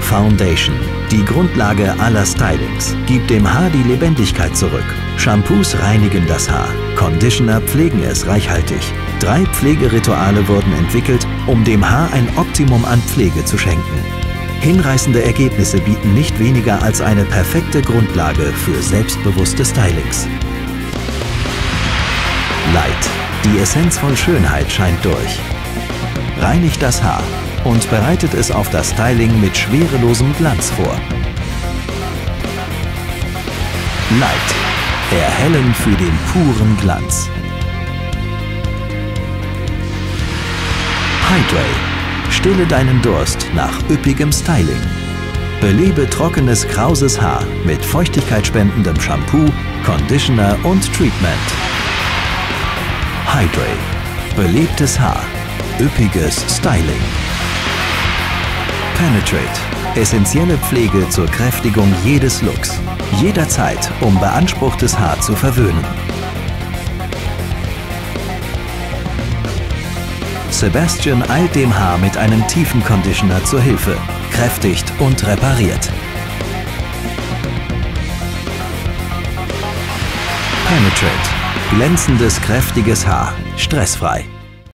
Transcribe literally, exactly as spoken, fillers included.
Foundation, die Grundlage aller Stylings, gibt dem Haar die Lebendigkeit zurück. Shampoos reinigen das Haar, Conditioner pflegen es reichhaltig. Drei Pflegerituale wurden entwickelt, um dem Haar ein Optimum an Pflege zu schenken. Hinreißende Ergebnisse bieten nicht weniger als eine perfekte Grundlage für selbstbewusste Stylings. Light, die Essenz von Schönheit scheint durch. Reinigt das Haar und bereitet es auf das Styling mit schwerelosem Glanz vor. Light, erhellen für den puren Glanz. Hydrate, stille deinen Durst nach üppigem Styling. Belebe trockenes, krauses Haar mit feuchtigkeitsspendendem Shampoo, Conditioner und Treatment. Hydrate, belebtes Haar, üppiges Styling. Penetrate, essentielle Pflege zur Kräftigung jedes Looks. Jederzeit, um beanspruchtes Haar zu verwöhnen. Sebastian eilt dem Haar mit einem tiefen Conditioner zur Hilfe, kräftigt und repariert. Penetrate, glänzendes, kräftiges Haar, stressfrei.